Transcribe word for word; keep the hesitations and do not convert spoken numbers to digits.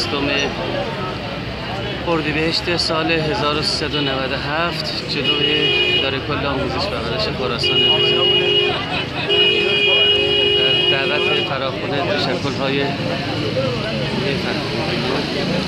بیستم اردیبهشت سال هزار و سیصد و نود و هفت جلوی اداره کل آموزش و ارشد خراسان در دعوت فراخوان تشکل‌های